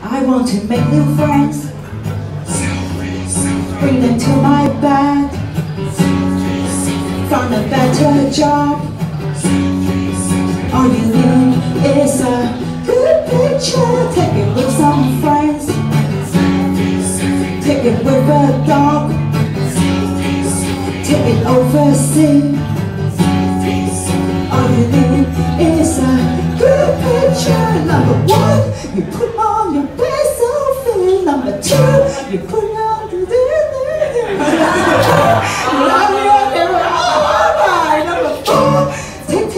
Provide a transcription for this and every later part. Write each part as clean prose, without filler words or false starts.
I want to make new friends. Selfie, selfie. Bring them to my bed. Selfie, selfie. Find a better job. Selfie, selfie. All you need is a good picture. Take it with some friends. Selfie, selfie. Take it with a dog. Selfie, selfie. Take it overseas. Selfie, selfie. All you need is a good picture. Number one, you put on your best selfie. Number two, you put on the Number four, take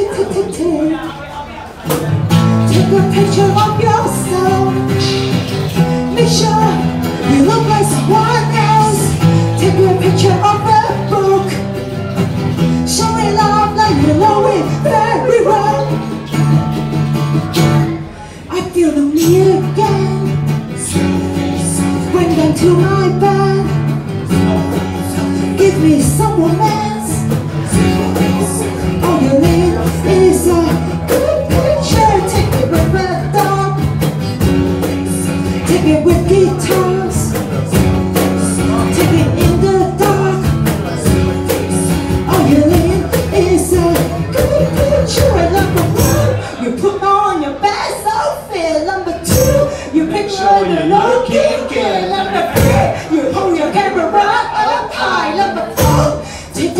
a picture of yourself. Make sure you look like someone else. Take a picture of the book. Show it love like you know it very well. I feel lonely again. Bring them to my bed. Give me some romance. All you need is a good picture. Take it with a dog. Take it with guitars. Take it in the dark. All you need is a good picture. Number one, you put on your best outfit. Number two, you picture the looking good. Number three, you hold your camera right up high. Number four, take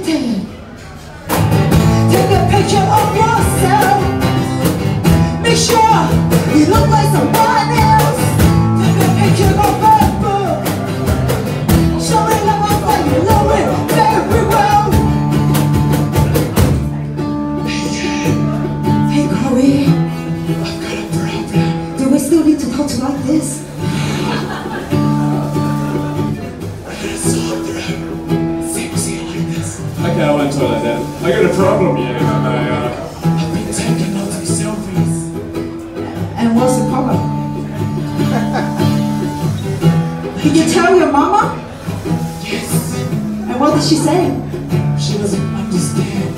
a picture of yourself. Make sure you look like someone else. Take a picture of a book. Show it love like you know it very well. Hey Corey, I've got a problem. do we still need to talk to like this? I gotta stop there. Sexy like this. Okay, I went to toilet then. I got a problem, yeah. I've been taking lots of selfies. And what's the problem? Did you tell your mama? Yes. And what did she say? She doesn't understand.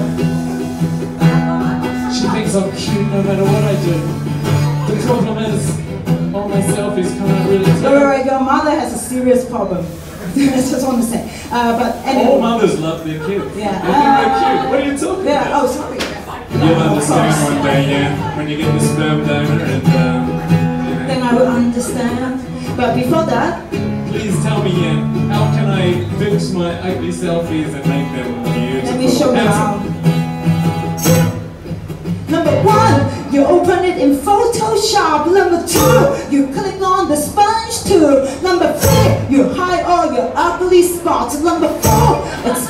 She thinks I'm cute no matter what I do. The problem is, all my selfies come out really Alright, your mother has a serious problem. That's what I want to say. But anyway. All mothers love their kids. Yeah. They're cute. What are you talking Yeah, about? oh sorry. You'll understand one day, yeah, when you get the sperm donor and, Then I will understand. But before that, please tell me, yeah, how can I fix my ugly selfies and make them beautiful? let me show you how. Number one, you open it in Photoshop. Number two, you click on the sponge tool. Number three, you hide all your ugly spots. Number four, it's